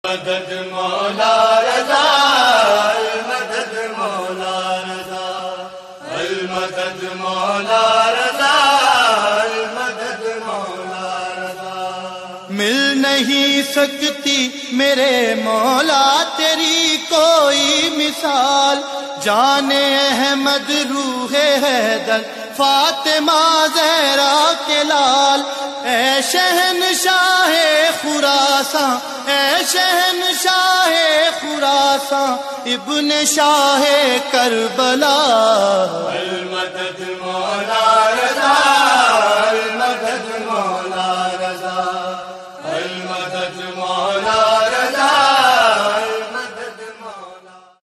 मदद मौला रज़ा, मदद मौला रज़ा, मदद मौला रज़ा, मदद मौला रज़ा। मिल नहीं सकती मेरे मौला तेरी कोई मिसाल, जाने अहमद रूहे हैदर फातिमा ज़हरा के लाल। ऐ शहनशाहे खुरासां, ऐ शहनशाहे खुरासां, इब्ने शाहे करबला,